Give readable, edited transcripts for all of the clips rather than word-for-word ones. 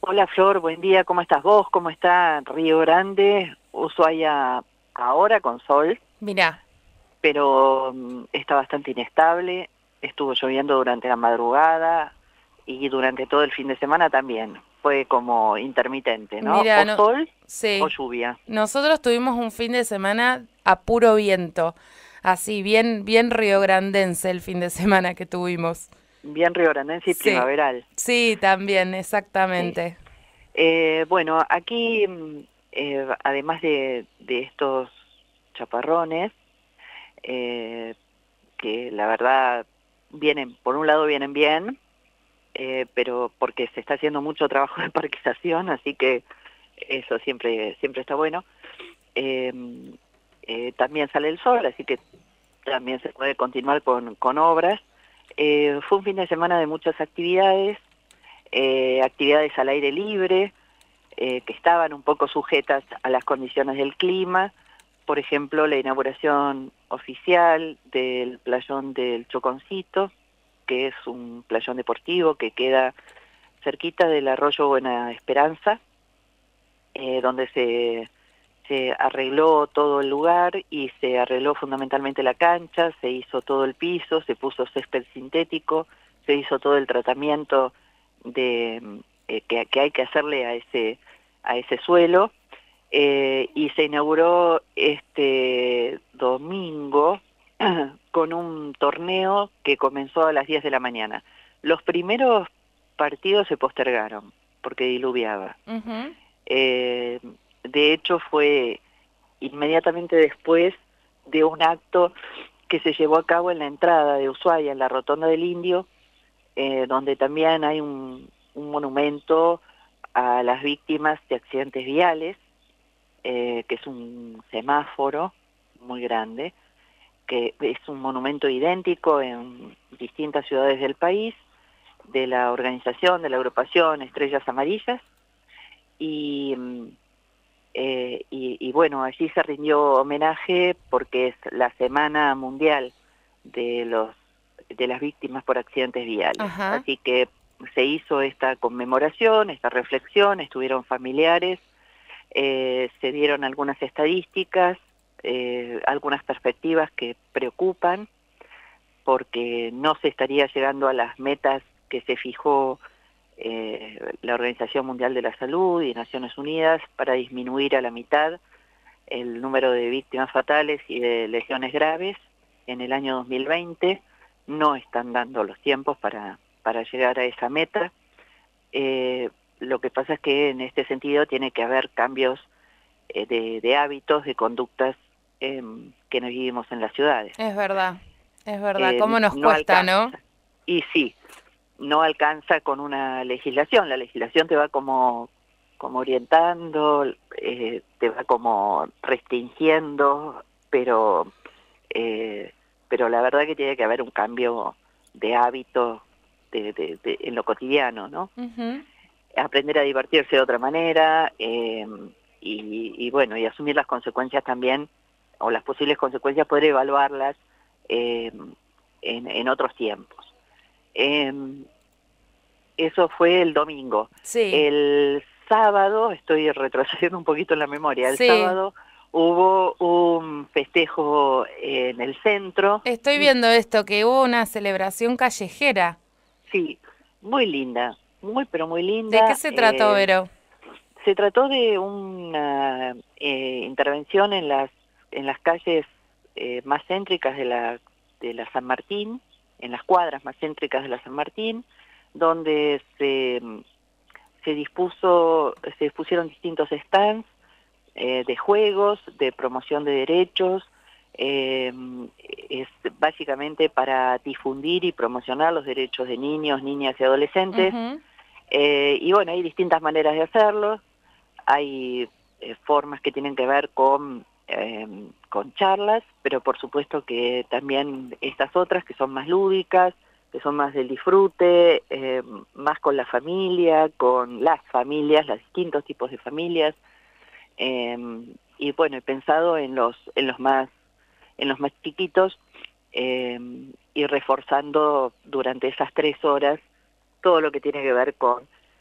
Hola Flor, buen día, ¿cómo estás vos? ¿Cómo está Río Grande? Ushuaia ahora con sol, Mirá, pero está bastante inestable, estuvo lloviendo durante la madrugada y durante todo el fin de semana también. Fue como intermitente, ¿no? mirá, O no, sol o sí. lluvia. Nosotros tuvimos un fin de semana a puro viento, así, bien, bien riograndense el fin de semana que tuvimos. Bien riograndense y Sí, primaveral. sí, también, Sí. exactamente. Bueno, aquí además de estos chaparrones, eh, que la verdad vienen, por un lado vienen bien, pero porque se está haciendo mucho trabajo de parquización, así que eso siempre está bueno. Eh, También sale el sol, así que también se puede continuar con obras. Fue un fin de semana de muchas actividades, actividades al aire libre, que estaban un poco sujetas a las condiciones del clima. Por ejemplo, la inauguración oficial del playón del Choconcito, que es un playón deportivo que queda cerquita del arroyo Buena Esperanza, donde se arregló todo el lugar y se arregló fundamentalmente la cancha, se hizo todo el piso, se puso césped sintético, se hizo todo el tratamiento de que hay que hacerle a ese suelo, y se inauguró este domingo con un torneo que comenzó a las 10 de la mañana. Los primeros partidos se postergaron porque diluviaba. Ujú. Eh, de hecho, fue inmediatamente después de un acto que se llevó a cabo en la entrada de Ushuaia, en la Rotonda del Indio, donde también hay un monumento a las víctimas de accidentes viales, que es un semáforo muy grande, que es un monumento idéntico en distintas ciudades del país, de la organización, de la agrupación Estrellas Amarillas, y, y bueno, allí se rindió homenaje porque es la Semana Mundial de de las víctimas por accidentes viales. Ajá. Así que se hizo esta conmemoración, esta reflexión, estuvieron familiares, se dieron algunas estadísticas, algunas perspectivas que preocupan, porque no se estaría llegando a las metas que se fijó la Organización Mundial de la Salud y Naciones Unidas para disminuir a la mitad el número de víctimas fatales y de lesiones graves en el año 2020. No están dando los tiempos para llegar a esa meta. Lo que pasa es que en este sentido tiene que haber cambios de hábitos, de conductas que nos vivimos en las ciudades. Es verdad, es verdad. ¿Cómo nos No cuesta, no? alcanza. Y sí, no alcanza con una legislación. La legislación te va como orientando, te va como restringiendo, eh, pero la verdad que tiene que haber un cambio de hábito en lo cotidiano, ¿no? Ujú. Aprender a divertirse de otra manera, y bueno, y asumir las consecuencias también, o las posibles consecuencias, poder evaluarlas eh, en otros tiempos. Eh, Eso fue el domingo. Sí, El sábado, estoy retrocediendo un poquito en la memoria, el sí. sábado hubo un festejo en el centro, Estoy viendo esto, que hubo una celebración callejera. sí, muy linda, muy pero muy ¿De qué linda. se trató, Vero? Se trató de una intervención en las calles más céntricas de la San Martín, en las cuadras más céntricas de la San Martín, donde se dispusieron distintos stands de juegos, de promoción de derechos, eh, es básicamente para difundir y promocionar los derechos de niños, niñas y adolescentes. Ujú. Y bueno, hay distintas maneras de hacerlo. Hay formas que tienen que ver con charlas, pero por supuesto que también estas otras que son más lúdicas, que son más del disfrute, más con la familia, con las familias, los distintos tipos de familias, eh, y bueno, he pensado en los más chiquitos, eh, y reforzando durante esas 3 horas todo lo que tiene que ver con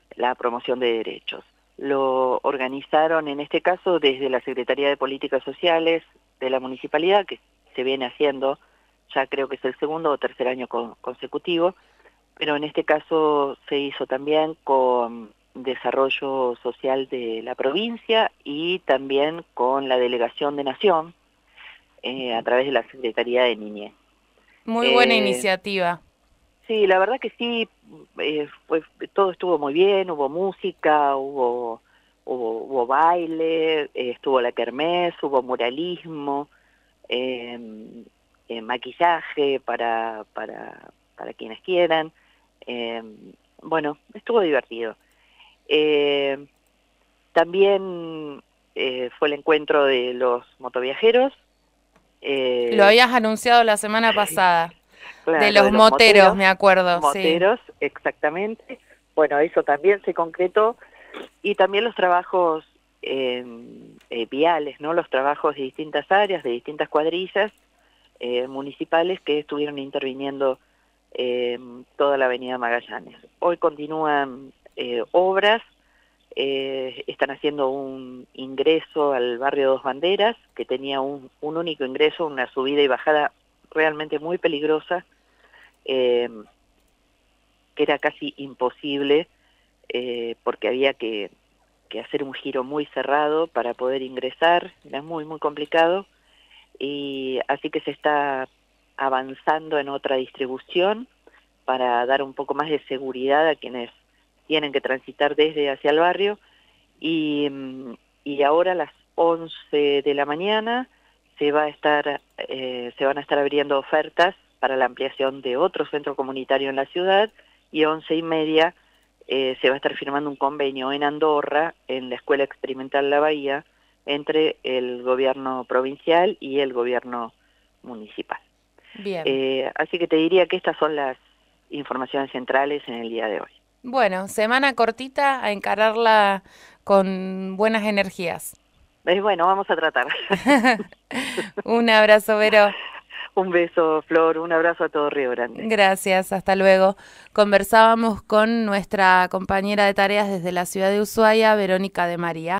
la promoción de derechos. Lo organizaron en este caso desde la Secretaría de Políticas Sociales de la Municipalidad, que se viene haciendo, ya creo que es el segundo o tercer año consecutivo, pero en este caso se hizo también con Desarrollo Social de la provincia y también con la Delegación de Nación a través de la Secretaría de Niñez. Muy buena Eh, iniciativa. sí, la verdad que sí, todo estuvo muy bien, hubo música, hubo baile, estuvo la kermés, hubo muralismo, eh, maquillaje para quienes quieran. Eh, bueno, estuvo divertido. Eh, También fue el encuentro de los motoviajeros. Lo eh, habías anunciado la semana pasada. De claro, los de los moteros, me acuerdo, sí. moteros, exactamente. Bueno, eso también se concretó. Y también los trabajos viales, ¿no? Los trabajos de distintas áreas, de distintas cuadrillas municipales que estuvieron interviniendo toda la avenida Magallanes. Hoy continúan obras, están haciendo un ingreso al barrio Dos Banderas, que tenía un único ingreso, una subida y bajada realmente muy peligrosa, eh, que era casi imposible porque había que hacer un giro muy cerrado para poder ingresar, era muy, muy complicado, y así que se está avanzando en otra distribución para dar un poco más de seguridad a quienes tienen que transitar desde hacia el barrio, y, y ahora a las 11 de la mañana se van a estar abriendo ofertas para la ampliación de otro centro comunitario en la ciudad, y 11:30 se va a estar firmando un convenio en Andorra, en la Escuela Experimental La Bahía, entre el gobierno provincial y el gobierno municipal. Bien. Así que te diría que estas son las informaciones centrales en el día de hoy. Bueno, semana cortita a encararla con buenas energías. Bueno, vamos a tratar. Un abrazo, Vero. Un beso, Flor, un abrazo a todo Río Grande. Gracias, hasta luego. Conversábamos con nuestra compañera de tareas desde la ciudad de Ushuaia, Verónica de María.